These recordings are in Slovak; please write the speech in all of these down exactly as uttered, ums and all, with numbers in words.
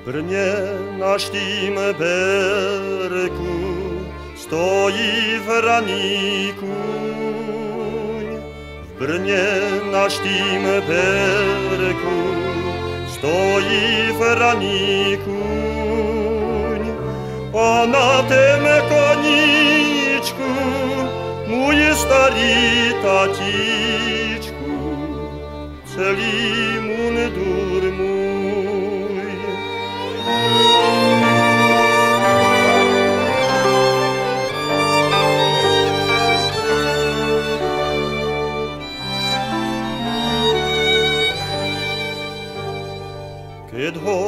Brnie na Štýmberku stojí v raniku. V Brnie na Štýmberku stojí v raniku. A na tém koníčku môj starý tatíčku, celý mundur môj. Keď ho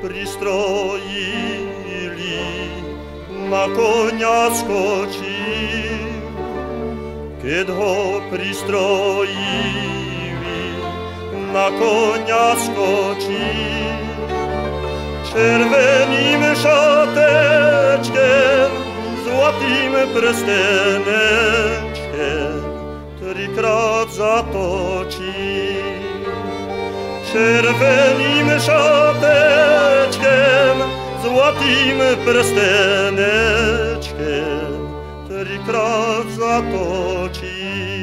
pristrojili, na koňa skočil. Keď ho pristrojili, na koňa skočil. Červeným šatečkem, zlatým prstenečkem, trikrát zatočil. Červeným šatečkem, zlatým prstenečkem, trikrát zatočil.